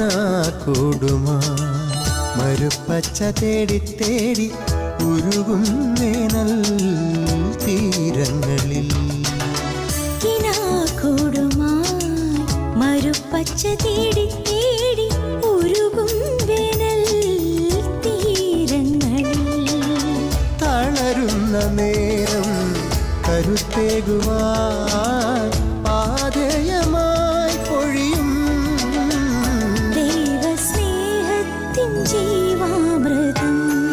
കിനാക്കൂടുമാ മരുപ്പച്ച തേടി തേടി ഉരുകും വേനൽ തീരങ്ങളിൽ കിനാക്കൂടുമായി മരുപ്പച്ച തേടി തേടി ഉരുകും വേനൽ തീരങ്ങളിൽ തളരുന്ന നേരം കരുത്തേകുവാൻ പാതയമായി പൊഴിയും ദൈവസ്നേഹത്തിൻ ജീവാമൃതം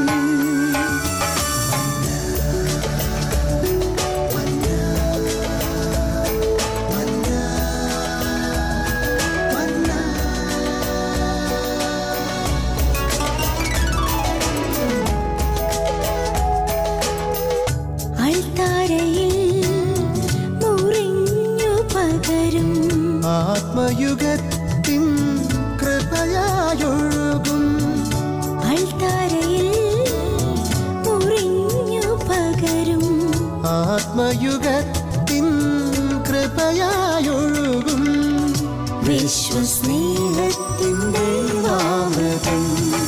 ആത്മയുഗത്തിൻ കൃപയായൊഴുകും അൾത്താരയിൽ മുറിഞ്ഞു പകരും ആത്മയുഗത്തിൻ കൃപയായൊഴുകും വിശ്വസ്നേഹത്തിൻ ദൈവാമൃതം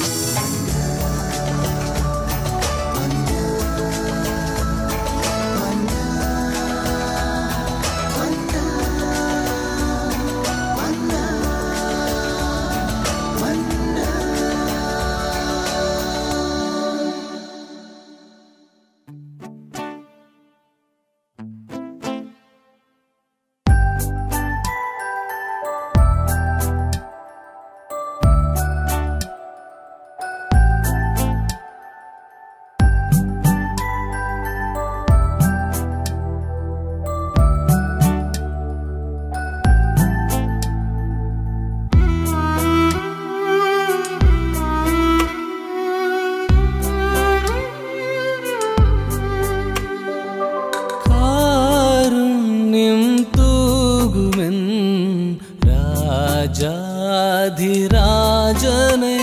രാജാധിരാജനെ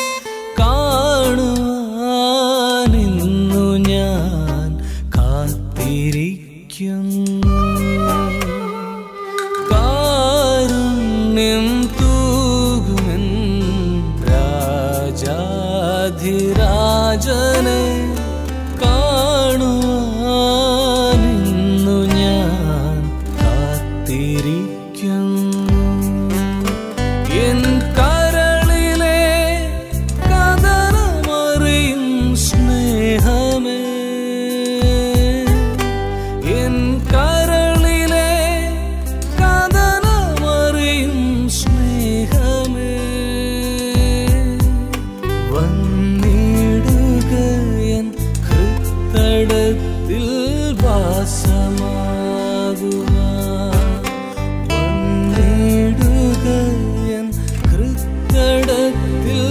കാണുവാനിന്നു ഞാൻ കാത്തിരിക്കുന്നു കാരുണ്യം തൂകുമെൻ രാജാധിരാജനെ കാണുവാനിന്നു ഞാൻ കാത്തിരിക്കുന്നു എൻ കരളിലെ കഥനമറിയും സ്നേഹമേ എൻ കരളിലെ കഥനമറിയും സ്നേഹമേ വന്നിടുക എൻ ഹൃദയത്തിൽ വാസമാകുവാൻ വന്നിടുക ഹൃദയത്തിൽ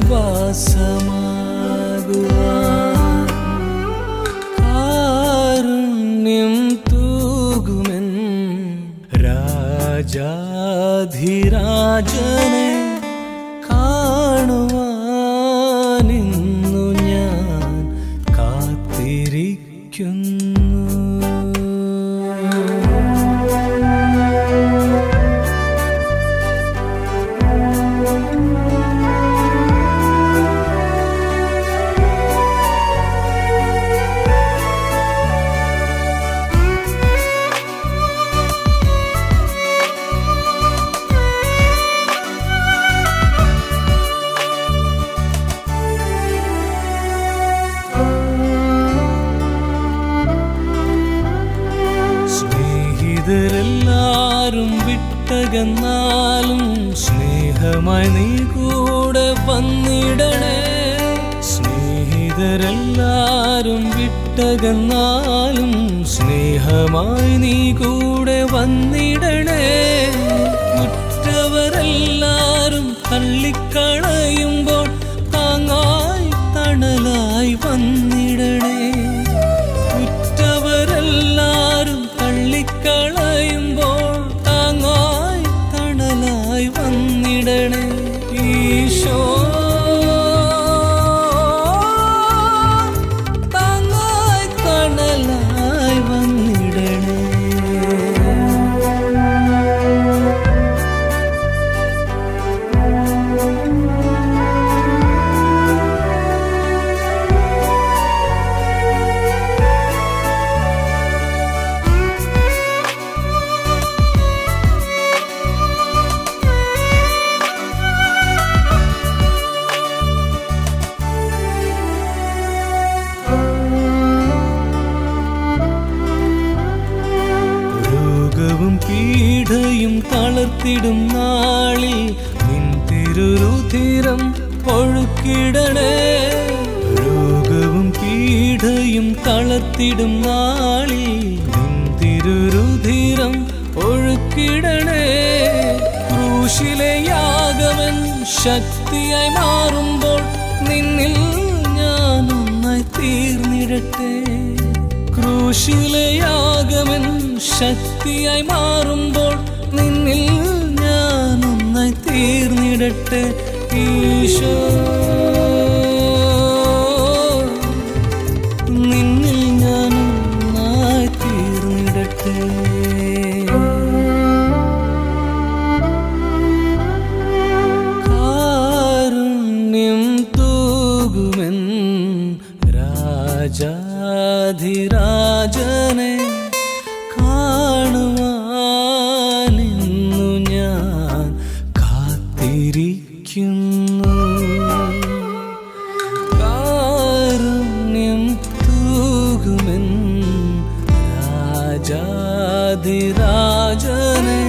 വാസമാകുവാൻ കാരുണ്യം തൂകുമെൻ രാജാധിരാജനെ കാണുവാനിന്നു ഞാൻ കാത്തിരിക്കുന്നു സ്നേഹിതരെല്ലാരും വിട്ടകന്നാലും സ്നേഹമായി നീ കൂടെ വന്നിടണേ സ്നേഹിതരെല്ലാരും വിട്ടകന്നാലും സ്നേഹമായി നീ കൂടെ വന്നിടണേ ഉറ്റവരെല്ലാരും തള്ളിക്കളയുമ്പോൾ താങ്ങായി തണലായി വന്നിടണേ ഉറ്റവരെല്ലാരും തള്ളിക്കളയുമ്പോൾ താങ്ങായി തണലായി വന്നിടണേ ഈശോ താങ്ങായി തണലായി വന്നിടണേ ഒഴുക്കിടണേ. രോഗവും പീഡയും തളർത്തിടും നാളിൽ നിൻ തിരുരുധിരം ഒഴുക്കിടണേ. ക്രൂശിലെ യാഗവൻ ശക്തിയായി മാറുമ്പോൾ നിന്നിൽ ഞാനൊന്നായി തീർന്നിടട്ടെ. ക്രൂശിലെ യാഗവൻ ശക്തിയായി മാറുമ്പോൾ നിന്നിൽ ഞാനൊന്നായി തീർന്നിടട്ടെ. ഈശോ നിന്നിൽ ഞാനൊന്നായി തീർന്നിടട്ടെ. കാരുണ്യം തൂകുമെൻ രാജാധിരാജനെ കാണുവാനിന്നു ഞാൻ കാത്തിരിക്കുന്നു. കാരുണ്യം തൂകുമെൻ രാജാധിരാജനെ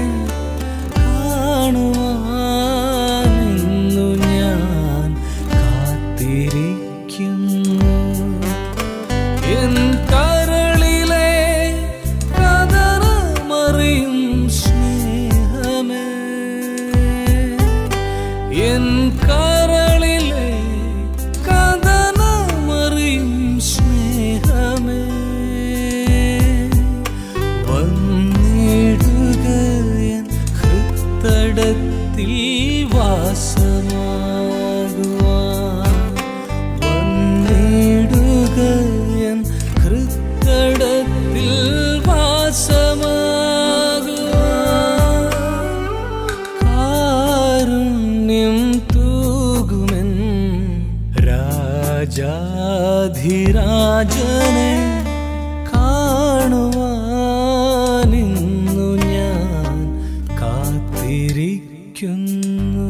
കാണുവാനിന്നു ഞാൻ കാത്തിരിക്കുന്നു. എൻ കരളിലെ കതറമറിയും സ്നേഹമേ, എൻ കരളിലെ കതറമറിയും സ്നേഹമേ, വന്നിടുക എൻ ഹൃത്തടത്തിൽ വാസമാകുവാൻ. വന്നിടുക എൻ ഹൃത്തടത്തിൽ വാസമാകുവാൻ. കാരുണ്യം തൂകുമെൻ രാജാധിരാജനെ കാണുവാനിന്നു ഞാൻ കാത്തിരിക്കുന്നു.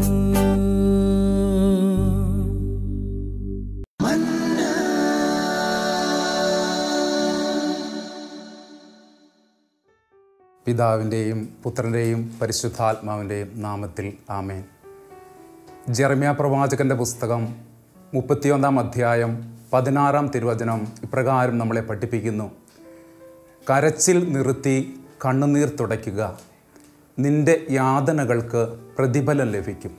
പിതാവിൻ്റെയും പുത്രൻ്റെയും പരിശുദ്ധാത്മാവിൻ്റെയും നാമത്തിൽ ആമേൻ. ജെറമ്യാ പ്രവാചകൻ്റെ പുസ്തകം 31 അധ്യായം 16 തിരുവചനം ഇപ്രകാരം നമ്മളെ പഠിപ്പിക്കുന്നു. കരച്ചിൽ നിർത്തി കണ്ണുനീർ തുടയ്ക്കുക, നിന്റെ യാതനകൾക്ക് പ്രതിഫലം ലഭിക്കും.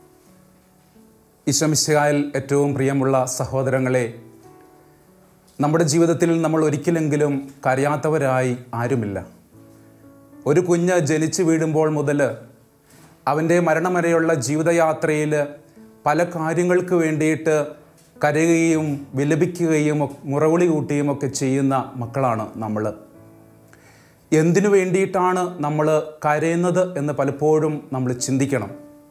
ഈശോമിശിഹായിൽ ഏറ്റവും പ്രിയമുള്ള സഹോദരങ്ങളെ, നമ്മുടെ ജീവിതത്തിൽ നമ്മൾ ഒരിക്കലെങ്കിലും കരയാത്തവരായി ആരുമില്ല. ഒരു കുഞ്ഞ് ജനിച്ചു വീഴുമ്പോൾ മുതൽ അവൻ്റെ മരണം വരെയുള്ള ജീവിതയാത്രയിൽ പല കാര്യങ്ങൾക്ക് വേണ്ടിയിട്ട് കരയുകയും വിലപിക്കുകയും മുറവിളി കൂട്ടുകയും ഒക്കെ ചെയ്യുന്ന മക്കളാണ് നമ്മൾ. എന്തിനു വേണ്ടിയിട്ടാണ് നമ്മൾ കരയുന്നത് എന്ന് പലപ്പോഴും നമ്മൾ ചിന്തിക്കണം.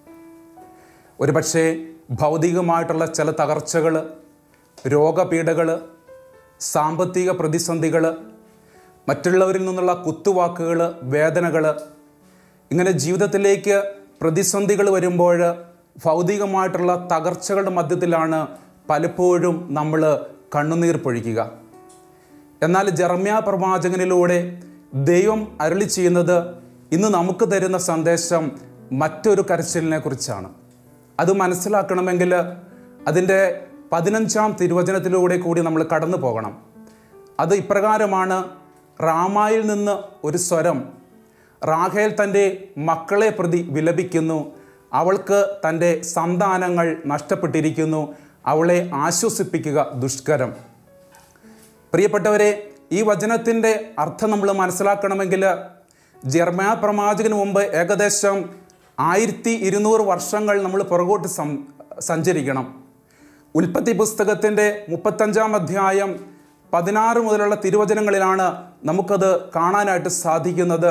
ഒരുപക്ഷെ ഭൗതികമായിട്ടുള്ള ചില തകർച്ചകൾ, രോഗപീഠകൾ, സാമ്പത്തിക പ്രതിസന്ധികൾ, മറ്റുള്ളവരിൽ നിന്നുള്ള കുത്തുവാക്കുകൾ, വേദനകൾ, ഇങ്ങനെ ജീവിതത്തിലേക്ക് പ്രതിസന്ധികൾ വരുമ്പോൾ ഭൗതികമായിട്ടുള്ള തകർച്ചകളുടെ മധ്യത്തിലാണ് പലപ്പോഴും നമ്മൾ കണ്ണുനീർ പൊഴിക്കുക. എന്നാൽ ജെറമ്യാ പ്രവാചകനിലൂടെ ദൈവം അരുളി ചെയ്യുന്നത്, ഇന്ന് നമുക്ക് തരുന്ന സന്ദേശം മറ്റൊരു കരച്ചിലിനെ കുറിച്ചാണ്. അത് മനസ്സിലാക്കണമെങ്കിൽ അതിൻ്റെ 15 തിരുവചനത്തിലൂടെ കൂടി നമ്മൾ കടന്നു പോകണം. അത് ഇപ്രകാരമാണ്. റാമായിൽ നിന്ന് ഒരു സ്വരം, റാഹേൽ തൻ്റെ മക്കളെ പ്രതി വിലപിക്കുന്നു. അവൾക്ക് തൻ്റെ സന്താനങ്ങൾ നഷ്ടപ്പെട്ടിരിക്കുന്നു. അവളെ ആശ്വസിപ്പിക്കുക ദുഷ്കരം. പ്രിയപ്പെട്ടവരെ, ഈ വചനത്തിൻ്റെ അർത്ഥം നമ്മൾ മനസ്സിലാക്കണമെങ്കിൽ ജെറമ്യാ പ്രവാചകന് മുമ്പ് ഏകദേശം 1200 വർഷങ്ങൾ നമ്മൾ പുറകോട്ട് സഞ്ചരിക്കണം. ഉൽപ്പത്തി പുസ്തകത്തിൻ്റെ 35 അധ്യായം 16 മുതലുള്ള തിരുവചനങ്ങളിലാണ് നമുക്കത് കാണാനായിട്ട് സാധിക്കുന്നത്.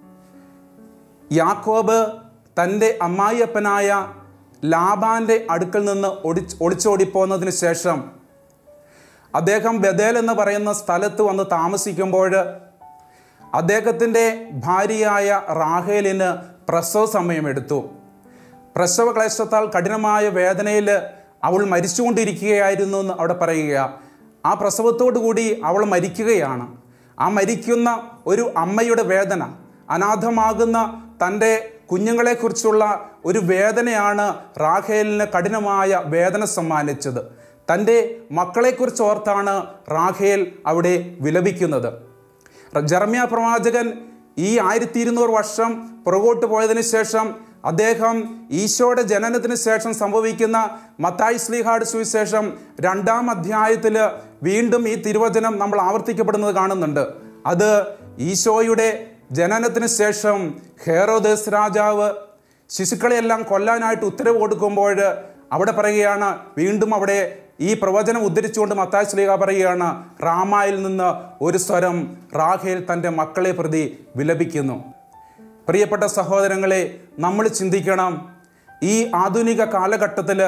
യാക്കോബ് തൻ്റെ അമ്മായിയപ്പനായ ലാബാൻ്റെ അടുക്കൽ നിന്ന് ഒളിച്ചോടിപ്പോന്നതിന് ശേഷം അദ്ദേഹം ബഥേൽ എന്ന് പറയുന്ന സ്ഥലത്ത് വന്ന് താമസിക്കുമ്പോൾ അദ്ദേഹത്തിൻ്റെ ഭാര്യയായ റാഹേലിന് പ്രസവ സമയമെടുത്തു. പ്രസവ ക്ലേശത്താൽ കഠിനമായ വേദനയിൽ അവൾ മരിച്ചുകൊണ്ടിരിക്കുകയായിരുന്നു എന്ന് അവിടെ പറയുക. ആ പ്രസവത്തോടു കൂടി അവൾ മരിക്കുകയാണ്. ആ മരിക്കുന്ന ഒരു അമ്മയുടെ വേദന, അനാഥമാകുന്ന തൻ്റെ കുഞ്ഞുങ്ങളെക്കുറിച്ചുള്ള ഒരു വേദനയാണ് റാഹേലിന് കഠിനമായ വേദന സമ്മാനിച്ചത്. തൻ്റെ മക്കളെക്കുറിച്ച് ഓർത്താണ് റാഹേൽ അവിടെ വിലപിക്കുന്നത്. ജെറമ്യാ പ്രവാചകൻ ഈ 1200 വർഷം പുറകോട്ട് പോയതിനു ശേഷം അദ്ദേഹം ഈശോയുടെ ജനനത്തിന് ശേഷം സംഭവിക്കുന്ന മത്തായി ശ്ലീഹായുടെ സുവിശേഷം 2-ാം അധ്യായത്തിൽ വീണ്ടും ഈ തിരുവചനം നമ്മൾ ആവർത്തിക്കപ്പെടുന്നത് കാണുന്നുണ്ട്. അത് ഈശോയുടെ ജനനത്തിന് ശേഷം ഹെരോദേസ് രാജാവ് ശിശുക്കളെയെല്ലാം കൊല്ലാനായിട്ട് ഉത്തരവ് കൊടുക്കുമ്പോൾ അവിടെ പറയുകയാണ്, വീണ്ടും അവിടെ ഈ പ്രവചനം ഉദ്ധരിച്ചുകൊണ്ട് മത്തായി ശ്ലീഹ പറയുകയാണ്, റാമായിൽ നിന്ന് ഒരു സ്വരം റാഹേൽ തൻ്റെ മക്കളെ പ്രതി വിലപിക്കുന്നു. പ്രിയപ്പെട്ട സഹോദരങ്ങളെ, നമ്മൾ ചിന്തിക്കണം, ഈ ആധുനിക കാലഘട്ടത്തിൽ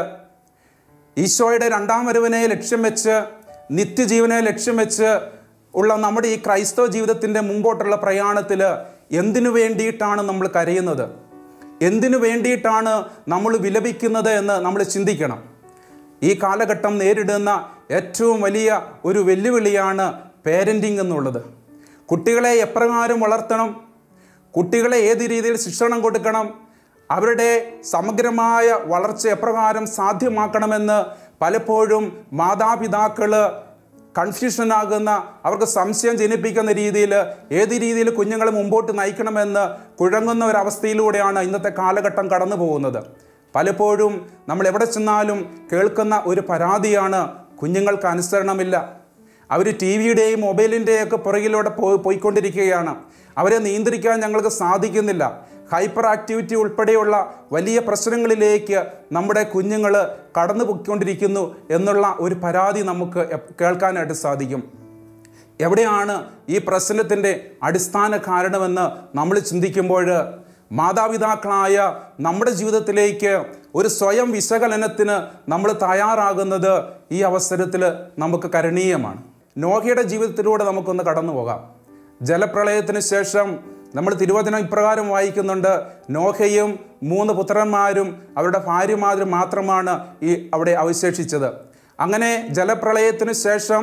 ഈശോയുടെ 2-ാം വരവിനെ ലക്ഷ്യം വെച്ച്, നിത്യജീവനെ ലക്ഷ്യം വെച്ച് ഉള്ള നമ്മുടെ ഈ ക്രൈസ്തവ ജീവിതത്തിൻ്റെ മുമ്പോട്ടുള്ള പ്രയാണത്തിൽ എന്തിനു വേണ്ടിയിട്ടാണ് നമ്മൾ കരയുന്നത്, എന്തിനു വേണ്ടിയിട്ടാണ് നമ്മൾ വിലപിക്കുന്നത് എന്ന് നമ്മൾ ചിന്തിക്കണം. ഈ കാലഘട്ടം നേരിടുന്ന ഏറ്റവും വലിയ ഒരു വെല്ലുവിളിയാണ് പേരൻറ്റിങ് എന്നുള്ളത്. കുട്ടികളെ എപ്രകാരം വളർത്തണം, കുട്ടികളെ ഏത് രീതിയിൽ ശിക്ഷണം കൊടുക്കണം, അവരുടെ സമഗ്രമായ വളർച്ച എപ്രകാരം സാധ്യമാക്കണമെന്ന് പലപ്പോഴും മാതാപിതാക്കൾ കൺഫ്യൂഷനാകുന്ന, അവർക്ക് സംശയം ജനിപ്പിക്കുന്ന രീതിയിൽ ഏത് രീതിയിൽ കുഞ്ഞുങ്ങളെ മുമ്പോട്ട് നയിക്കണമെന്ന് കുഴങ്ങുന്ന ഒരവസ്ഥയിലൂടെയാണ് ഇന്നത്തെ കാലഘട്ടം കടന്നു പോകുന്നത്. പലപ്പോഴും നമ്മൾ എവിടെ ചെന്നാലും കേൾക്കുന്ന ഒരു പരാതിയാണ്, കുഞ്ഞുങ്ങൾക്ക് അനുസരണമില്ല, അവർ ടി വിയുടെയും മൊബൈലിൻ്റെയൊക്കെ പുറകിലൂടെ പോയിക്കൊണ്ടിരിക്കുകയാണ്, അവരെ നിയന്ത്രിക്കാൻ ഞങ്ങൾക്ക് സാധിക്കുന്നില്ല, ഹൈപ്പർ ആക്ടിവിറ്റി ഉൾപ്പെടെയുള്ള വലിയ പ്രശ്നങ്ങളിലേക്ക് നമ്മുടെ കുഞ്ഞുങ്ങൾ കടന്നു പോയിക്കൊണ്ടിരിക്കുന്നു എന്നുള്ള ഒരു പരാതി നമുക്ക് കേൾക്കാനായിട്ട് സാധിക്കും. എവിടെയാണ് ഈ പ്രശ്നത്തിൻ്റെ അടിസ്ഥാന കാരണമെന്ന് നമ്മൾ ചിന്തിക്കുമ്പോൾ, മാതാപിതാക്കളായ നമ്മുടെ ജീവിതത്തിലേക്ക് ഒരു സ്വയം വിശകലനത്തിന് നമ്മൾ തയ്യാറാകുന്നത് ഈ അവസരത്തിൽ നമുക്ക് കരണീയമാണ്. നോഹയുടെ ജീവിതത്തിലൂടെ നമുക്കൊന്ന് കടന്നു പോകാം. ജലപ്രളയത്തിന് ശേഷം നമ്മൾ തിരുവചനം ഇപ്രകാരം വായിക്കുന്നുണ്ട്, നോഹയും 3 പുത്രന്മാരും അവരുടെ ഭാര്യമാരും മാത്രമാണ് അവിടെ അവശേഷിച്ചത്. അങ്ങനെ ജലപ്രളയത്തിന് ശേഷം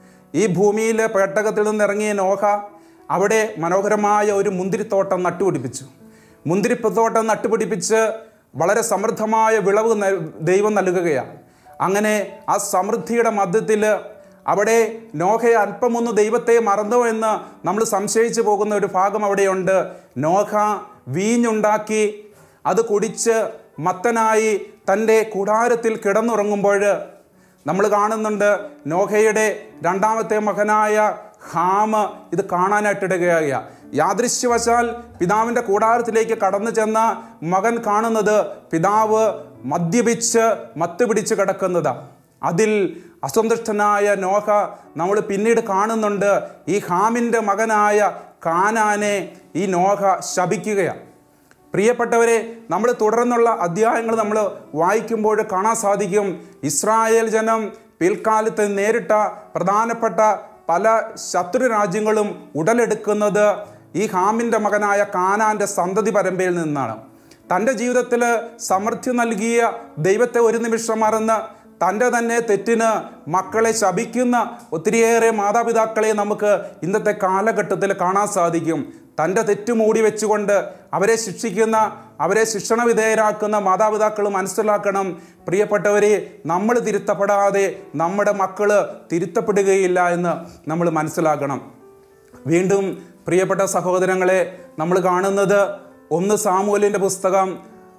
ഈ ഭൂമിയിലെ പേട്ടകത്തിൽ നിന്നിറങ്ങിയ നോഹ അവിടെ മനോഹരമായ ഒരു മുന്തിരിത്തോട്ടം നട്ടുപിടിപ്പിച്ചു. മുന്തിരിത്തോട്ടം നട്ടുപിടിപ്പിച്ച് വളരെ സമൃദ്ധമായ വിളവ് ദൈവം നൽകുകയാണ്. അങ്ങനെ ആ സമൃദ്ധിയുടെ മധ്യത്തിൽ അവിടെ നോഹയെ അല്പമൊന്ന് ദൈവത്തെ മറന്നോ എന്ന് നമ്മൾ സംശയിച്ചു പോകുന്ന ഒരു ഭാഗം അവിടെയുണ്ട്. നോഹ വീഞ്ഞുണ്ടാക്കി അത് കുടിച്ച് മത്തനായി തൻ്റെ കൂടാരത്തിൽ കിടന്നുറങ്ങുമ്പോൾ നമ്മൾ കാണുന്നുണ്ട്, നോഹയുടെ 2-ാമത്തെ മകനായ ഹാം ഇത് കാണാനായിട്ടിടുകയായ യാദൃശ്യവശാൽ പിതാവിൻ്റെ കൂടാരത്തിലേക്ക് കടന്നു ചെന്ന മകൻ കാണുന്നത് പിതാവ് മദ്യപിച്ച് മത്തുപിടിച്ച് കിടക്കുന്നതാണ്. അതിൽ അസന്തുഷ്ടനായ നോഹ നമ്മൾ പിന്നീട് കാണുന്നുണ്ട്, ഈ ഹാമിൻ്റെ മകനായ കാനാനെ ഈ നോഹ ശപിക്കുകയാണ്. പ്രിയപ്പെട്ടവരെ, നമ്മൾ തുടർന്നുള്ള അധ്യായങ്ങൾ നമ്മൾ വായിക്കുമ്പോൾ കാണാൻ സാധിക്കും, ഇസ്രായേൽ ജനം പിൽക്കാലത്ത് നേരിട്ട പ്രധാനപ്പെട്ട പല ശത്രു രാജ്യങ്ങളും ഉടലെടുക്കുന്നത് ഈ ഹാമിൻ്റെ മകനായ കാനാൻ്റെ സന്തതി പരമ്പരയിൽ നിന്നാണ്. തൻ്റെ ജീവിതത്തിൽ സമൃദ്ധി നൽകിയ ദൈവത്തെ ഒരു നിമിഷം മറന്ന് തൻ്റെ തന്നെ തെറ്റിന് മക്കളെ ശപിക്കുന്ന ഒത്തിരിയേറെ മാതാപിതാക്കളെ നമുക്ക് ഇന്നത്തെ കാലഘട്ടത്തിൽ കാണാൻ സാധിക്കും. തൻ്റെ തെറ്റ് മൂടി വെച്ചുകൊണ്ട് അവരെ ശിക്ഷിക്കുന്ന, അവരെ ശിക്ഷണ വിധേയരാക്കുന്ന മാതാപിതാക്കൾ മനസ്സിലാക്കണം, പ്രിയപ്പെട്ടവരെ, നമ്മൾ തിരുത്തപ്പെടാതെ നമ്മുടെ മക്കൾ തിരുത്തപ്പെടുകയില്ല എന്ന് നമ്മൾ മനസ്സിലാക്കണം. വീണ്ടും പ്രിയപ്പെട്ട സഹോദരങ്ങളെ, നമ്മൾ കാണുന്നത് 1 സാമുവേലിൻ്റെ പുസ്തകം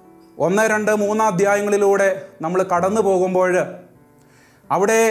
1, 2, 3 അധ്യായങ്ങളിലൂടെ നമ്മൾ കടന്നു പോകുമ്പോൾ അവിടെ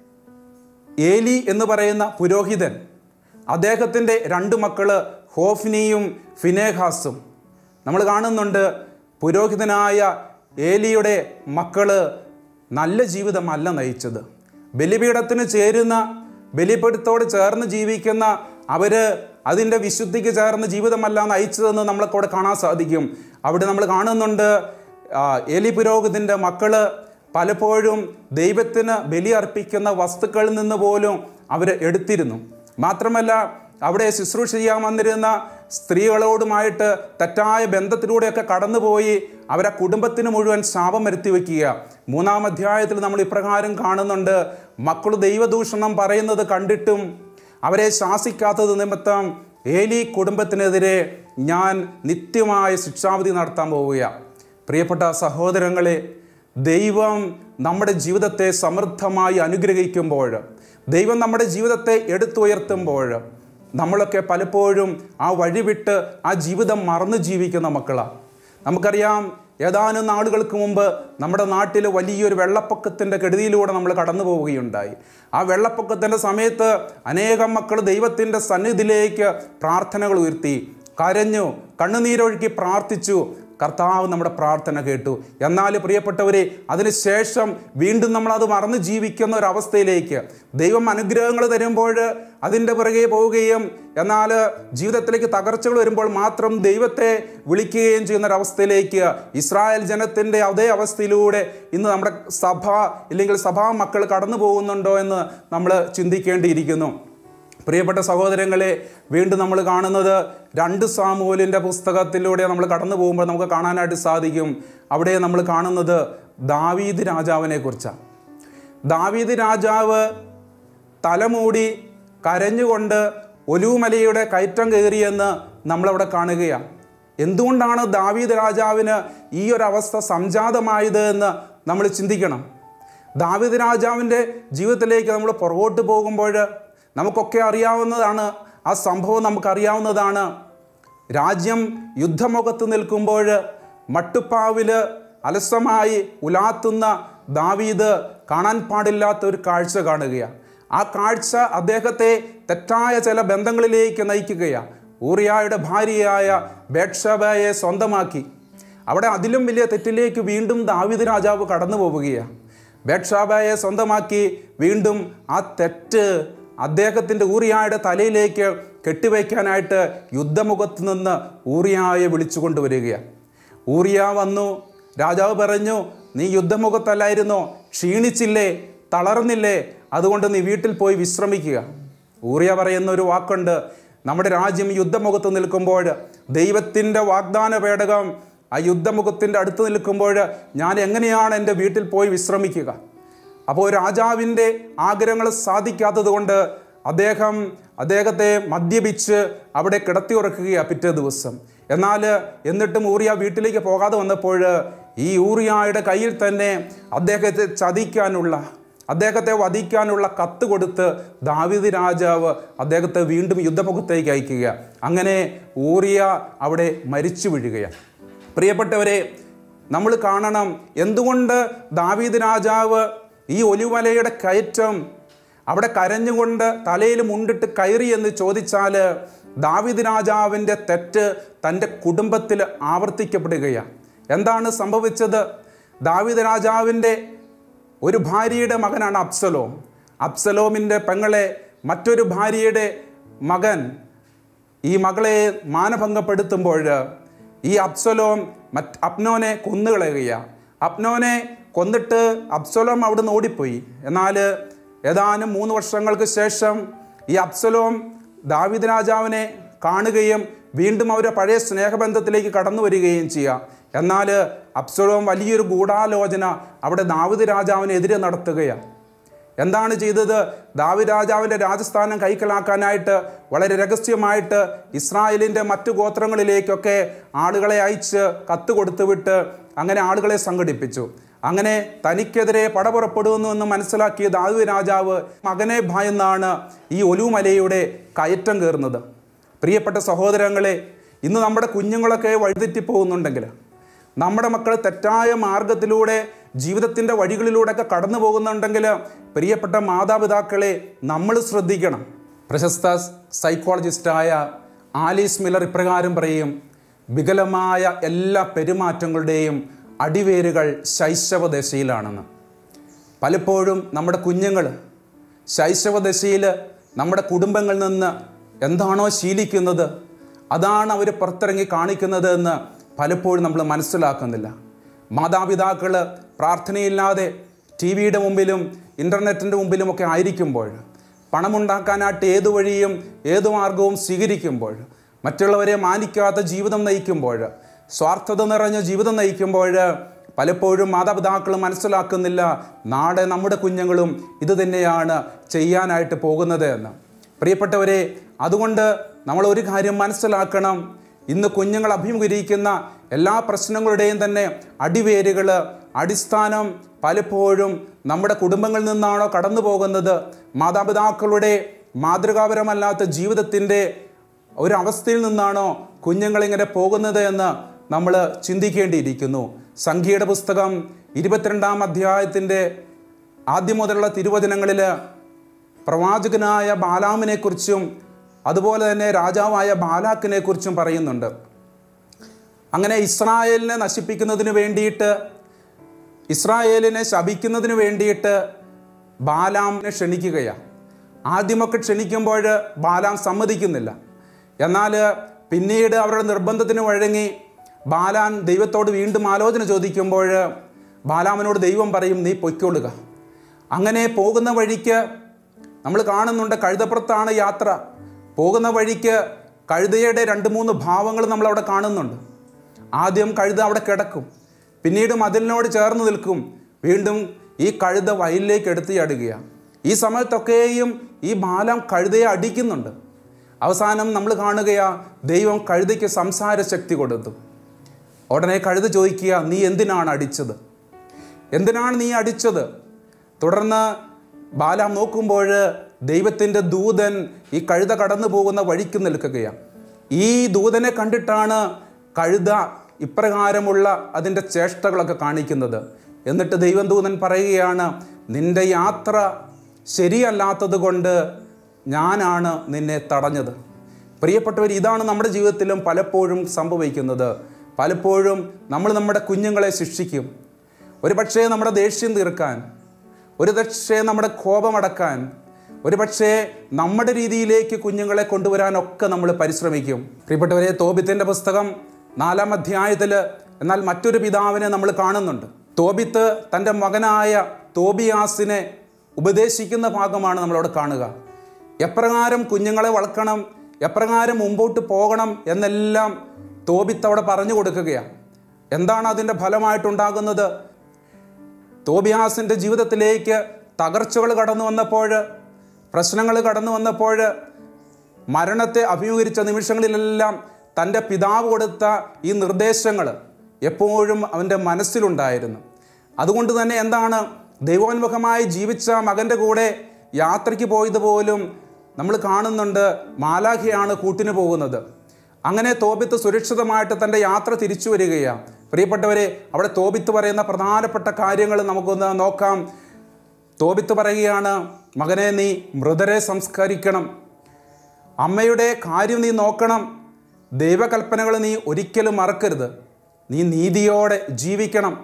ഏലി എന്ന് പറയുന്ന പുരോഹിതൻ, അദ്ദേഹത്തിൻ്റെ 2 മക്കൾ ഹോഫ്നിയും ഫിനേഹാസും. നമ്മൾ കാണുന്നുണ്ട്, പുരോഹിതനായ ഏലിയുടെ മക്കൾ നല്ല ജീവിതമല്ല നയിച്ചത്. ബലിപീഠത്തിന് ചേരുന്ന, ബലിപീഠത്തോട് ചേർന്ന് ജീവിക്കുന്ന അവർ അതിൻ്റെ വിശുദ്ധിക്ക് ചേർന്ന് ജീവിതമല്ല നയിച്ചതെന്ന് നമ്മളൊക്കെ കാണാൻ സാധിക്കും. അവിടെ നമ്മൾ കാണുന്നുണ്ട്, ഏലി പുരോഹിതൻ്റെ മക്കൾ പലപ്പോഴും ദൈവത്തിന് ബലി അർപ്പിക്കുന്ന വസ്തുക്കളിൽ നിന്ന് പോലും അവർ എടുത്തിരുന്നു. മാത്രമല്ല, അവിടെ ശുശ്രൂഷ ചെയ്യാൻ വന്നിരുന്ന സ്ത്രീകളോടുമായിട്ട് തെറ്റായ ബന്ധത്തിലൂടെയൊക്കെ കടന്നുപോയി അവരെ കുടുംബത്തിന് മുഴുവൻ ശാപം വരുത്തി വയ്ക്കുക. 3-ാം അധ്യായത്തിൽ നമ്മൾ ഇപ്രകാരം കാണുന്നുണ്ട്, മക്കൾ ദൈവദൂഷണം പറയുന്നത് കണ്ടിട്ടും അവരെ ശാസിക്കാത്തത് നിമിത്തം ഏലി കുടുംബത്തിനെതിരെ ഞാൻ നിത്യമായ ശിക്ഷാവിധി നടത്താൻ പോവുകയാണ്. പ്രിയപ്പെട്ട സഹോദരങ്ങളെ, ദൈവം നമ്മുടെ ജീവിതത്തെ സമൃദ്ധമായി അനുഗ്രഹിക്കുമ്പോൾ, ദൈവം നമ്മുടെ ജീവിതത്തെ എടുത്തുയർത്തുമ്പോൾ നമ്മളൊക്കെ പലപ്പോഴും ആ വഴിവിട്ട് ആ ജീവിതം മറന്നു ജീവിക്കുന്ന മക്കളാണ്. നമുക്കറിയാം, ഏതാനും നാളുകൾക്ക് മുമ്പ് നമ്മുടെ നാട്ടിൽ വലിയൊരു വെള്ളപ്പൊക്കത്തിൻ്റെ കെടുതിയിലൂടെ നമ്മൾ കടന്നു പോവുകയുണ്ടായി. ആ വെള്ളപ്പൊക്കത്തിൻ്റെ സമയത്ത് അനേകം മക്കൾ ദൈവത്തിൻ്റെ സന്നിധിയിലേക്ക് പ്രാർത്ഥനകൾ ഉയർത്തി, കരഞ്ഞു, കണ്ണുനീരൊഴുക്കി പ്രാർത്ഥിച്ചു. കർത്താവ് നമ്മുടെ പ്രാർത്ഥന കേട്ടു. എന്നാൽ പ്രിയപ്പെട്ടവരെ, അതിനുശേഷം വീണ്ടും നമ്മളത് മറന്നു ജീവിക്കുന്ന ഒരവസ്ഥയിലേക്ക് ദൈവം അനുഗ്രഹങ്ങൾ തരുമ്പോൾ അതിൻ്റെ പിറകെ പോവുകയും, എന്നാൽ ജീവിതത്തിലേക്ക് തകർച്ചകൾ വരുമ്പോൾ മാത്രം ദൈവത്തെ വിളിക്കുകയും ചെയ്യുന്നൊരവസ്ഥയിലേക്ക് ഇസ്രായേൽ ജനത്തിൻ്റെ അതേ അവസ്ഥയിലൂടെ ഇന്ന് നമ്മുടെ സഭ ഇല്ലെങ്കിൽ സഭാ മക്കൾ കടന്നു പോകുന്നുണ്ടോ എന്ന് നമ്മൾ ചിന്തിക്കേണ്ടിയിരിക്കുന്നു. പ്രിയപ്പെട്ട സഹോദരങ്ങളെ, വീണ്ടും നമ്മൾ കാണുന്നത് 2 സാമുവേലിൻ്റെ പുസ്തകത്തിലൂടെ നമ്മൾ കടന്നു പോകുമ്പോൾ നമുക്ക് കാണാനായിട്ട് സാധിക്കും. അവിടെ നമ്മൾ കാണുന്നത് ദാവീദ് രാജാവിനെ കുറിച്ചാണ്. ദാവീദ് രാജാവ് തലമൂടി കരഞ്ഞുകൊണ്ട് ഒലിവുമലയുടെ കയറ്റം കയറിയെന്ന് നമ്മളവിടെ കാണുകയാണ്. എന്തുകൊണ്ടാണ് ദാവീദ് രാജാവിന് ഈ ഒരു അവസ്ഥ സംജാതമായത് എന്ന് നമ്മൾ ചിന്തിക്കണം. ദാവീദ് രാജാവിൻ്റെ ജീവിതത്തിലേക്ക് നമ്മൾ പുറകോട്ട് പോകുമ്പോൾ നമുക്കൊക്കെ അറിയാവുന്നതാണ്, ആ സംഭവം നമുക്കറിയാവുന്നതാണ്. രാജ്യം യുദ്ധമുഖത്ത് നിൽക്കുമ്പോൾ മട്ടുപ്പാവിൽ അലസമായി ഉലാത്തുന്ന ദാവീദ് കാണാൻ പാടില്ലാത്ത ഒരു കാഴ്ച കാണുകയാണ്. ആ കാഴ്ച അദ്ദേഹത്തെ തെറ്റായ ചില ബന്ധങ്ങളിലേക്ക് നയിക്കുകയാണ്. ഊറിയായുടെ ഭാര്യയായ ബേത്ശബയെ സ്വന്തമാക്കി. അവിടെ അതിലും വലിയ തെറ്റിലേക്ക് വീണ്ടും ദാവീദ് രാജാവ് കടന്നു പോവുകയാണ്. ബേത്ശബയെ സ്വന്തമാക്കി വീണ്ടും ആ തെറ്റ് അദ്ദേഹത്തിൻ്റെ ഊറിയായുടെ തലയിലേക്ക് കെട്ടിവയ്ക്കാനായിട്ട് യുദ്ധമുഖത്ത് നിന്ന് ഊറിയായെ വിളിച്ചു കൊണ്ടുവരികയാണ്. ഊറിയ വന്നു. രാജാവ് പറഞ്ഞു, നീ യുദ്ധമുഖത്തല്ലായിരുന്നോ? ക്ഷീണിച്ചില്ലേ? തളർന്നില്ലേ? അതുകൊണ്ട് നീ വീട്ടിൽ പോയി വിശ്രമിക്കുക. ഊറിയ പറയുന്ന ഒരു വാക്കുണ്ട്, നമ്മുടെ രാജ്യം യുദ്ധമുഖത്ത് നിൽക്കുമ്പോൾ, ദൈവത്തിൻ്റെ വാഗ്ദാന പേടകം ആ യുദ്ധമുഖത്തിൻ്റെ അടുത്ത് നിൽക്കുമ്പോൾ ഞാൻ എങ്ങനെയാണ് എൻ്റെ വീട്ടിൽ പോയി വിശ്രമിക്കുക? അപ്പോൾ രാജാവിൻ്റെ ആഗ്രഹങ്ങൾ സാധിക്കാത്തത് കൊണ്ട് അദ്ദേഹത്തെ മദ്യപിച്ച് അവിടെ കിടത്തി ഉറക്കുകയാണ് പിറ്റേ ദിവസം. എന്നിട്ടും ഊറിയ വീട്ടിലേക്ക് പോകാതെ വന്നപ്പോൾ ഈ ഊറിയായുടെ കയ്യിൽ തന്നെ അദ്ദേഹത്തെ ചതിക്കാനുള്ള, അദ്ദേഹത്തെ വധിക്കാനുള്ള കത്ത് കൊടുത്ത് ദാവീദ് രാജാവ് അദ്ദേഹത്തെ വീണ്ടും യുദ്ധമുഖത്തേക്ക് അയക്കുക. അങ്ങനെ ഊറിയ അവിടെ മരിച്ചു വീഴുകയാണ്. പ്രിയപ്പെട്ടവരെ, നമ്മൾ കാണണം എന്തുകൊണ്ട് ദാവീദ് രാജാവ് ഈ ഒലിവുമലയുടെ കയറ്റം അവിടെ കരഞ്ഞുകൊണ്ട് തലയിൽ മുണ്ടിട്ട് കയറി എന്ന് ചോദിച്ചാൽ, ദാവീദ് രാജാവിൻ്റെ തെറ്റ് തൻ്റെ കുടുംബത്തിൽ ആവർത്തിക്കപ്പെടുകയാണ്. എന്താണ് സംഭവിച്ചത്? ദാവീദ് രാജാവിൻ്റെ ഒരു ഭാര്യയുടെ മകനാണ് അബ്സലോം. അബ്സലോമിൻ്റെ പെങ്ങളെ മറ്റൊരു ഭാര്യയുടെ മകൻ ഈ മകളെ മാനഭംഗപ്പെടുത്തുമ്പോൾ ഈ അബ്സലോം അബ്നോനെ കൊന്നുകളയുകയാണ്. അബ്നോനെ കൊന്നിട്ട് അബ്സലോം അവിടെ നിന്ന് ഓടിപ്പോയി. എന്നാൽ ഏതാനും 3 വർഷങ്ങൾക്ക് ശേഷം ഈ അബ്സലോം ദാവീദ് രാജാവിനെ കാണുകയും വീണ്ടും അവരുടെ പഴയ സ്നേഹബന്ധത്തിലേക്ക് കടന്നു വരികയും ചെയ്യുക. എന്നാൽ അബ്സലോം വലിയൊരു ഗൂഢാലോചന അവിടെ ദാവീദ് രാജാവിനെതിരെ നടത്തുകയാണ്. എന്താണ് ചെയ്തത്? ദാവീദ് രാജാവിൻ്റെ രാജസ്ഥാനം കൈക്കലാക്കാനായിട്ട് വളരെ രഹസ്യമായിട്ട് ഇസ്രായേലിൻ്റെ മറ്റു ഗോത്രങ്ങളിലേക്കൊക്കെ ആളുകളെ അയച്ച് കത്ത് കൊടുത്തുവിട്ട് അങ്ങനെ ആളുകളെ സംഘടിപ്പിച്ചു. അങ്ങനെ തനിക്കെതിരെ പടപുറപ്പെടുന്നുവെന്ന് മനസ്സിലാക്കിയ ദാവീദ് രാജാവ് മകനെ ഭയന്നാണ് ഈ ഒലിവുമലയുടെ കയറ്റം കയറുന്നത്. പ്രിയപ്പെട്ട സഹോദരങ്ങളെ, ഇന്ന് നമ്മുടെ കുഞ്ഞുങ്ങളൊക്കെ വഴിതെറ്റിപ്പോകുന്നുണ്ടെങ്കിൽ, നമ്മുടെ മക്കൾ തെറ്റായ മാർഗത്തിലൂടെ ജീവിതത്തിൻ്റെ വഴികളിലൂടെയൊക്കെ കടന്നു പോകുന്നുണ്ടെങ്കിൽ, പ്രിയപ്പെട്ട മാതാപിതാക്കളെ നമ്മൾ ശ്രദ്ധിക്കണം. പ്രശസ്ത സൈക്കോളജിസ്റ്റായ ആലീസ് മില്ലർ ഇപ്രകാരം പറയും, വികലമായ എല്ലാ പെരുമാറ്റങ്ങളുടെയും അടിവേരുകൾ ശൈശവദശയിലാണെന്ന്. പലപ്പോഴും നമ്മുടെ കുഞ്ഞുങ്ങൾ ശൈശവദശയിൽ നമ്മുടെ കുടുംബങ്ങളിൽ നിന്ന് എന്താണോ ശീലിക്കുന്നത് അതാണ് അവർ പുറത്തിറങ്ങി കാണിക്കുന്നത് എന്ന് പലപ്പോഴും നമ്മൾ മനസ്സിലാക്കുന്നില്ല. മാതാപിതാക്കൾ പ്രാർത്ഥനയില്ലാതെ ടി-വിയുടെ മുമ്പിലും ഇൻ്റർനെറ്റിൻ്റെ മുമ്പിലുമൊക്കെ ആയിരിക്കുമ്പോൾ, പണമുണ്ടാക്കാനായിട്ട് ഏതു വഴിയും ഏതു മാർഗവും സ്വീകരിക്കുമ്പോൾ, മറ്റുള്ളവരെ മാനിക്കാത്ത ജീവിതം നയിക്കുമ്പോൾ, സ്വാർത്ഥത നിറഞ്ഞ ജീവിതം നയിക്കുമ്പോൾ പലപ്പോഴും മാതാപിതാക്കൾ മനസ്സിലാക്കുന്നില്ല നാളെ നമ്മുടെ കുഞ്ഞുങ്ങളും ഇത് തന്നെയാണ് ചെയ്യാനായിട്ട് പോകുന്നത് എന്ന്. പ്രിയപ്പെട്ടവരെ, അതുകൊണ്ട് നമ്മൾ ഒരു കാര്യം മനസ്സിലാക്കണം, ഇന്ന് കുഞ്ഞുങ്ങൾ അഭിമുഖീകരിക്കുന്ന എല്ലാ പ്രശ്നങ്ങളുടെയും തന്നെ അടിവേരുകൾ, അടിസ്ഥാനം പലപ്പോഴും നമ്മുടെ കുടുംബങ്ങളിൽ നിന്നാണോ കടന്നു പോകുന്നത്, മാതാപിതാക്കളുടെ മാതൃകാപരമല്ലാത്ത ജീവിതത്തിൻ്റെ ഒരവസ്ഥയിൽ നിന്നാണോ കുഞ്ഞുങ്ങളിങ്ങനെ പോകുന്നത് എന്ന് നമ്മൾ ചിന്തിക്കേണ്ടിയിരിക്കുന്നു. സംഖ്യയുടെ പുസ്തകം 22-ാം അധ്യായത്തിൻ്റെ ആദ്യം മുതലുള്ള തിരുവചനങ്ങളിൽ പ്രവാചകനായ ബാലാമിനെക്കുറിച്ചും അതുപോലെ തന്നെ രാജാവായ ബാലാക്കിനെക്കുറിച്ചും പറയുന്നുണ്ട്. അങ്ങനെ ഇസ്രായേലിനെ നശിപ്പിക്കുന്നതിന് വേണ്ടിയിട്ട്, ഇസ്രായേലിനെ ശപിക്കുന്നതിന് വേണ്ടിയിട്ട് ബാലാമിനെ ക്ഷണിക്കുകയാണ്. ആദ്യമൊക്കെ ക്ഷണിക്കുമ്പോൾ ബാലാം സമ്മതിക്കുന്നില്ല. എന്നാൽ പിന്നീട് അവരുടെ നിർബന്ധത്തിന് വഴങ്ങി ബാലാം ദൈവത്തോട് വീണ്ടും ആലോചന ചോദിക്കുമ്പോൾ ബാലാമിനോട് ദൈവം പറയും, നീ പൊയ്ക്കൊള്ളുക. അങ്ങനെ പോകുന്ന വഴിക്ക് നമ്മൾ കാണുന്നുണ്ട്, കഴുതപ്പുറത്താണ് യാത്ര. പോകുന്ന വഴിക്ക് കഴുതയുടെ 2-3 ഭാവങ്ങൾ നമ്മളവിടെ കാണുന്നുണ്ട്. ആദ്യം കഴുത അവിടെ കിടക്കും, പിന്നീട് മതിലിനോട് ചേർന്ന് നിൽക്കും, വീണ്ടും ഈ കഴുത വയലിലേക്ക് എടുത്ത് ചാടുകയാണ്. ഈ സമയത്തൊക്കെയും ഈ ബാലാം കഴുതയെ അടിക്കുന്നുണ്ട്. അവസാനം നമ്മൾ കാണുകയാ, ദൈവം കഴുതയ്ക്ക് സംസാര ശക്തി കൊടുത്തു. ഉടനെ കഴുത ചോദിക്കുക, നീ എന്തിനാണ് അടിച്ചത്? എന്തിനാണ് നീ അടിച്ചത്? തുടർന്ന് ബാലാം നോക്കുമ്പോൾ ദൈവത്തിൻ്റെ ദൂതൻ ഈ കഴുത കടന്നു പോകുന്ന വഴിക്ക് നിൽക്കുകയാണ്. ഈ ദൂതനെ കണ്ടിട്ടാണ് കഴുത ഇപ്രകാരമുള്ള അതിൻ്റെ ചേഷ്ടകളൊക്കെ കാണിക്കുന്നത്. എന്നിട്ട് ദൈവം ദൂതൻ പറയുകയാണ്, നിൻ്റെ യാത്ര ശരിയല്ലാത്തത് കൊണ്ട് ഞാനാണ് നിന്നെ തടഞ്ഞത്. പ്രിയപ്പെട്ടവർ, ഇതാണ് നമ്മുടെ ജീവിതത്തിലും പലപ്പോഴും സംഭവിക്കുന്നത്. പലപ്പോഴും നമ്മൾ നമ്മുടെ കുഞ്ഞുങ്ങളെ ശിക്ഷിക്കും. ഒരു പക്ഷേ നമ്മുടെ ദേഷ്യം തീർക്കാൻ, ഒരു പക്ഷേ നമ്മുടെ കോപമടക്കാൻ, ഒരു പക്ഷേ നമ്മുടെ രീതിയിലേക്ക് കുഞ്ഞുങ്ങളെ കൊണ്ടുവരാനൊക്കെ നമ്മൾ പരിശ്രമിക്കും. പ്രിയപ്പെട്ടവരെ, തോബിത്തിൻ്റെ പുസ്തകം 4-ാം അധ്യായത്തിൽ എന്നാൽ മറ്റൊരു പിതാവിനെ നമ്മൾ കാണുന്നുണ്ട്. തോബിത്ത് തൻ്റെ മകനായ തോബിയാസിനെ ഉപദേശിക്കുന്ന ഭാഗമാണ് നമ്മളവിടെ കാണുക. എപ്രകാരം കുഞ്ഞുങ്ങളെ വളർത്തണം, എപ്രകാരം മുമ്പോട്ട് പോകണം എന്നെല്ലാം തോബിത്ത് അവിടെ പറഞ്ഞു കൊടുക്കുകയാണ്. എന്താണ് അതിൻ്റെ ഫലമായിട്ടുണ്ടാകുന്നത്? തോബിയാസിൻ്റെ ജീവിതത്തിലേക്ക് തകർച്ചകൾ കടന്നു വന്നപ്പോൾ, പ്രശ്നങ്ങൾ കടന്നു വന്നപ്പോൾ, മരണത്തെ അഭിമുഖീകരിച്ച നിമിഷങ്ങളിലെല്ലാം തൻ്റെ പിതാവ് കൊടുത്ത ഈ നിർദ്ദേശങ്ങൾ എപ്പോഴും അവൻ്റെ മനസ്സിലുണ്ടായിരുന്നു. അതുകൊണ്ട് തന്നെ എന്താണ്, ദൈവോന്മുഖമായി ജീവിച്ച മകൻ്റെ കൂടെ യാത്രയ്ക്ക് പോയതുപോലും നമ്മൾ കാണുന്നുണ്ട്, മാലാഖയാണ് കൂട്ടിന് പോകുന്നത്. അങ്ങനെ തോബിത്ത് സുരക്ഷിതമായിട്ട് തൻ്റെ യാത്ര തിരിച്ചു വരികയാണ്. പ്രിയപ്പെട്ടവരെ, അവിടെ തോബിത്ത് പറയുന്ന പ്രധാനപ്പെട്ട കാര്യങ്ങൾ നമുക്കൊന്ന് നോക്കാം. തോബിത്ത് പറയുകയാണ്, മകനെ, നീ മൃതരെ സംസ്കരിക്കണം, അമ്മയുടെ കാര്യം നീ നോക്കണം, ദൈവകൽപ്പനകൾ നീ ഒരിക്കലും മറക്കരുത്, നീ നീതിയോടെ ജീവിക്കണം,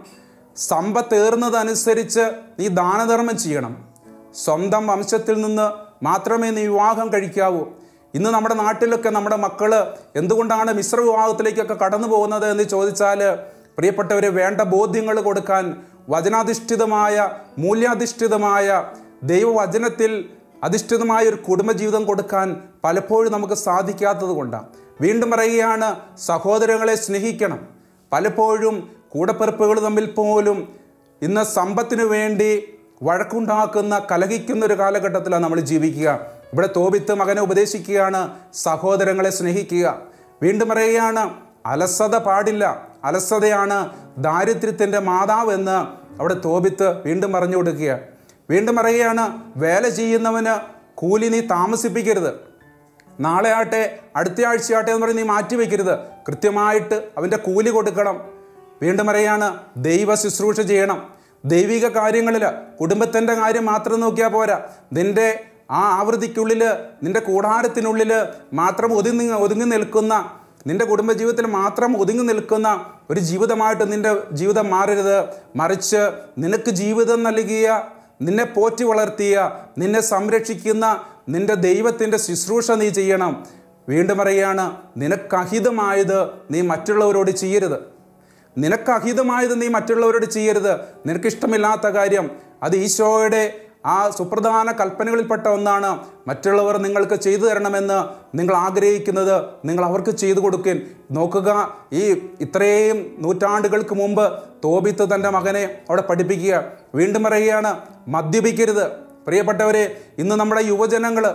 സമ്പത്തേറുന്നതനുസരിച്ച് നീ ദാനധർമ്മം ചെയ്യണം, സ്വന്തം വംശത്തിൽ നിന്ന് മാത്രമേ നീ വിവാഹം കഴിക്കാവൂ. ഇന്ന് നമ്മുടെ നാട്ടിലൊക്കെ നമ്മുടെ മക്കൾ എന്തുകൊണ്ടാണ് മിശ്ര വിവാഹത്തിലേക്കൊക്കെ കടന്നു പോകുന്നത് എന്ന് ചോദിച്ചാൽ, പ്രിയപ്പെട്ടവർ, വേണ്ട ബോധ്യങ്ങൾ കൊടുക്കാൻ, വചനാധിഷ്ഠിതമായ മൂല്യാധിഷ്ഠിതമായ ദൈവവചനത്തിൽ അധിഷ്ഠിതമായ ഒരു കുടുംബജീവിതം കൊടുക്കാൻ പലപ്പോഴും നമുക്ക് സാധിക്കാത്തത് കൊണ്ടാണ്. വീണ്ടും പറയുകയാണ്, സഹോദരങ്ങളെ സ്നേഹിക്കണം. പലപ്പോഴും കൂടപ്പിറപ്പുകൾ തമ്മിൽ പോലും ഇന്ന് സമ്പത്തിനു വേണ്ടി വഴക്കുണ്ടാക്കുന്ന, കലഹിക്കുന്ന ഒരു കാലഘട്ടത്തിലാണ് നമ്മൾ ജീവിക്കുക. ഇവിടെ തോബിത്ത് മകനെ ഉപദേശിക്കുകയാണ്, സഹോദരങ്ങളെ സ്നേഹിക്കുക. വീണ്ടും പറയുകയാണ്, അലസത പാടില്ല, അലസതയാണ് ദാരിദ്ര്യത്തിൻ്റെ മാതാവ് എന്ന് അവിടെ തോബിത്ത് വീണ്ടും പറഞ്ഞു കൊടുക്കുക. വീണ്ടും പറയുകയാണ്, വേല ചെയ്യുന്നവന് കൂലി നീ താമസിപ്പിക്കരുത്, നാളെ ആട്ടെ അടുത്ത ആഴ്ചയാട്ടെ എന്ന് പറഞ്ഞ് നീ മാറ്റിവെക്കരുത്, കൃത്യമായിട്ട് അവൻ്റെ കൂലി കൊടുക്കണം. വീണ്ടും പറയുകയാണ്, ദൈവ ശുശ്രൂഷ ചെയ്യണം. ദൈവിക കാര്യങ്ങളിൽ കുടുംബത്തിൻ്റെ കാര്യം മാത്രം നോക്കിയാൽ പോരാ, നിൻ്റെ ആ ആവൃത്തിക്കുള്ളിൽ, നിൻ്റെ കൂടാരത്തിനുള്ളിൽ മാത്രം ഒതുങ്ങി നിൽക്കുന്ന, നിൻ്റെ കുടുംബജീവിതത്തിൽ മാത്രം ഒതുങ്ങി നിൽക്കുന്ന ഒരു ജീവിതമായിട്ട് നിൻ്റെ ജീവിതം മാറരുത്. മറിച്ച് നിനക്ക് ജീവിതം നൽകിയ, നിന്നെ പോറ്റി വളർത്തിയ, നിന്നെ സംരക്ഷിക്കുന്ന നിൻ്റെ ദൈവത്തിൻ്റെ ശുശ്രൂഷ നീ ചെയ്യണം. വീണ്ടും പറയുകയാണ്, നിനക്കഹിതമായത് നീ മറ്റുള്ളവരോട് ചെയ്യരുത്. നിനക്കഹിതമായത് നീ മറ്റുള്ളവരോട് ചെയ്യരുത്. നിനക്കിഷ്ടമില്ലാത്ത കാര്യം, അത് ഈശോയുടെ ആ സുപ്രധാന കൽപ്പനകളിൽപ്പെട്ട ഒന്നാണ്. മറ്റുള്ളവർ നിങ്ങൾക്ക് ചെയ്തു തരണമെന്ന് നിങ്ങൾ ആഗ്രഹിക്കുന്നത് നിങ്ങൾ അവർക്ക് ചെയ്തു കൊടുക്കുകയും നോക്കുക. ഈ ഇത്രയും നൂറ്റാണ്ടുകൾക്ക് മുമ്പ് തോബിത്ത് തൻ്റെ മകനെ അവിടെ പഠിപ്പിക്കുക. വീണ്ടും പറയുകയാണ്, മദ്യപിക്കരുത്. പ്രിയപ്പെട്ടവരെ, ഇന്ന് നമ്മുടെ യുവജനങ്ങൾ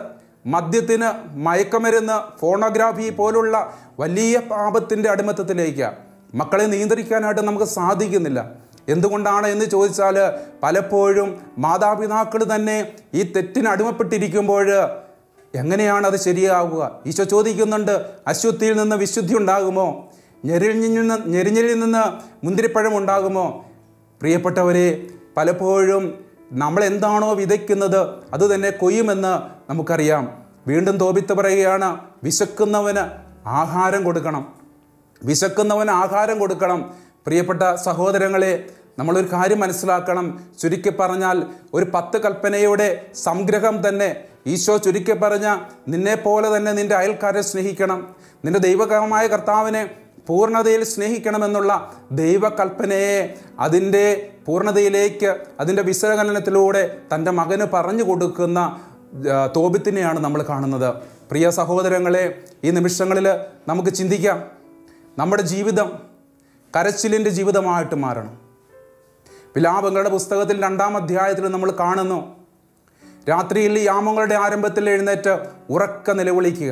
മദ്യത്തിന്, മയക്കമരുന്ന്, ഫോണോഗ്രാഫി പോലുള്ള വലിയ പാപത്തിൻ്റെ അടിമത്തത്തിലേക്ക് മക്കളെ നിയന്ത്രിക്കാനായിട്ട് നമുക്ക് സാധിക്കുന്നില്ല. എന്തുകൊണ്ടാണ് എന്ന് ചോദിച്ചാൽ പലപ്പോഴും മാതാപിതാക്കൾ തന്നെ ഈ തെറ്റിന് അടിമപ്പെട്ടിരിക്കുമ്പോൾ എങ്ങനെയാണ് അത് ശരിയാവുക? ഈശോ ചോദിക്കുന്നുണ്ട്, അശുദ്ധിയിൽ നിന്ന് വിശുദ്ധി ഉണ്ടാകുമോ? ഞെരിഞ്ഞിൽ നിന്ന് മുന്തിരിപ്പഴം ഉണ്ടാകുമോ? പ്രിയപ്പെട്ടവരെ, പലപ്പോഴും നമ്മൾ എന്താണോ വിതയ്ക്കുന്നത് അത് തന്നെ കൊയ്യുമെന്ന് നമുക്കറിയാം. വീണ്ടും തോബിത്ത് പറയുകയാണ്, വിശക്കുന്നവന് ആഹാരം കൊടുക്കണം, വിശക്കുന്നവന് ആഹാരം കൊടുക്കണം. പ്രിയപ്പെട്ട സഹോദരങ്ങളെ, നമ്മളൊരു കാര്യം മനസ്സിലാക്കണം. ചുരുക്കി പറഞ്ഞാൽ ഒരു 10 കൽപ്പനയുടെ സംഗ്രഹം തന്നെ ഈശോ ചുരുക്കി പറഞ്ഞ നിന്നെപ്പോലെ തന്നെ നിൻ്റെ അയൽക്കാരെ സ്നേഹിക്കണം, നിൻ്റെ ദൈവകമായ കർത്താവിനെ പൂർണ്ണതയിൽ സ്നേഹിക്കണമെന്നുള്ള ദൈവകൽപ്പനയെ അതിൻ്റെ പൂർണ്ണതയിലേക്ക് അതിൻ്റെ വിശകലനത്തിലൂടെ തൻ്റെ മകന് പറഞ്ഞു കൊടുക്കുന്ന തോബിത്തിനെയാണ് നമ്മൾ കാണുന്നത്. പ്രിയ സഹോദരങ്ങളെ, ഈ നിമിഷങ്ങളിൽ നമുക്ക് ചിന്തിക്കാം, നമ്മുടെ ജീവിതം കരച്ചിലിൻ്റെ ജീവിതമായിട്ട് മാറണം. വിലാപങ്ങളുടെ പുസ്തകത്തിൽ 2-ാം അധ്യായത്തിൽ നമ്മൾ കാണുന്നു, രാത്രിയിൽ യാമങ്ങളുടെ ആരംഭത്തിൽ എഴുന്നേറ്റ് ഉറക്ക നിലവിളിക്കുക.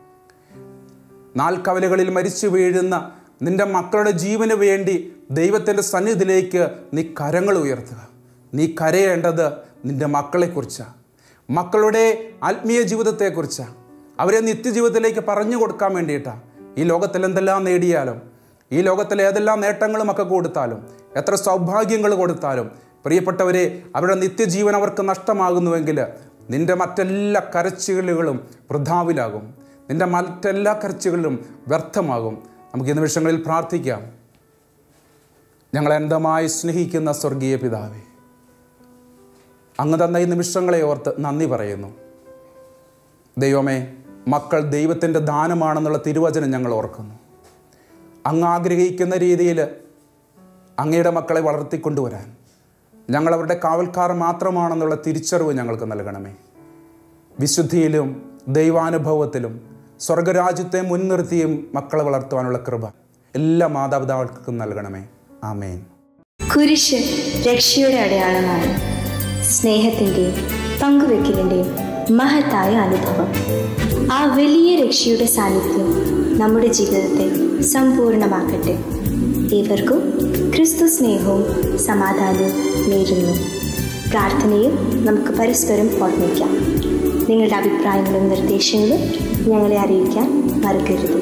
4 കവലകളിൽ മരിച്ചു വീഴുന്ന നിൻ്റെ മക്കളുടെ ജീവന് വേണ്ടി ദൈവത്തിൻ്റെ സന്നിധിയിലേക്ക് നീ കരങ്ങൾ ഉയർത്തുക. നീ കരയേണ്ടത് നിൻ്റെ മക്കളെക്കുറിച്ചാണ്, മക്കളുടെ ആത്മീയ ജീവിതത്തെക്കുറിച്ചാണ്, അവരെ നിത്യജീവിതത്തിലേക്ക് പറഞ്ഞു കൊടുക്കാൻ വേണ്ടിയിട്ടാണ്. ഈ ലോകത്തിൽ എന്തെല്ലാം നേടിയാലും, ഈ ലോകത്തിൽ ഏതെല്ലാം നേട്ടങ്ങളും ഒക്കെ കൊടുത്താലും, എത്ര സൗഭാഗ്യങ്ങൾ കൊടുത്താലും, പ്രിയപ്പെട്ടവരെ, അവരുടെ നിത്യജീവൻ അവർക്ക് നഷ്ടമാകുന്നുവെങ്കിൽ നിൻ്റെ മറ്റെല്ലാ കരച്ചിലുകളും വൃഥാവിലാകും, നിൻ്റെ മറ്റെല്ലാ കരച്ചിലുകളും വ്യർത്ഥമാകും. നമുക്ക് ഈ നിമിഷങ്ങളിൽ പ്രാർത്ഥിക്കാം. ഞങ്ങളെ അന്ധമായി സ്നേഹിക്കുന്ന സ്വർഗീയ പിതാവേ, അങ്ങ് തന്ന ഈ നിമിഷങ്ങളെ ഓർത്ത് നന്ദി പറയുന്നു. ദൈവമേ, മക്കൾ ദൈവത്തിൻ്റെ ദാനമാണെന്നുള്ള തിരുവചനം ഞങ്ങൾ ഓർക്കുന്നു. അങ്ങ് ആഗ്രഹിക്കുന്ന രീതിയിൽ അങ്ങയുടെ മക്കളെ വളർത്തിക്കൊണ്ടുവരാൻ ഞങ്ങളവരുടെ കാവൽക്കാർ മാത്രമാണെന്നുള്ള തിരിച്ചറിവ് ഞങ്ങൾക്ക് നൽകണമേ. വിശുദ്ധിയിലും ദൈവാനുഭവത്തിലും സ്വർഗരാജ്യത്തെ മുൻനിർത്തിയും മക്കളെ വളർത്തുവാനുള്ള കൃപ എല്ലാ മാതാപിതാക്കൾക്കും നൽകണമേ. ആമേൻ. കുരിശ് രക്ഷയുടെ അടയാളമാണ്. സ്നേഹത്തിൻ്റെയും പങ്കുവെക്കലിൻ്റെയും മഹത്തായ അനുഭവം. ആ വലിയ രക്ഷയുടെ സാന്നിധ്യം നമ്മുടെ ജീവിതത്തെ സമ്പൂർണ്ണമാക്കട്ടെ. ഏവർക്കും ക്രിസ്തു സ്നേഹവും സമാധാനവും നേരുന്നു. പ്രാർത്ഥനയിൽ നമുക്ക് പരസ്പരം ഓർമ്മിക്കാം. നിങ്ങളുടെ അഭിപ്രായങ്ങളും നിർദ്ദേശങ്ങളും ഞങ്ങളെ അറിയിക്കാൻ മറക്കരുത്.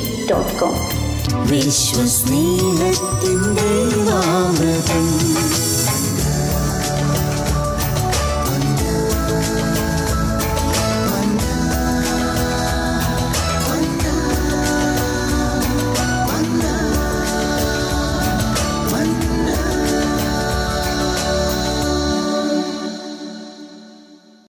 eldroyvision.uae@gmail.com. വിശ്വസ്നേഹത്തിൻ്റെ അമൃതം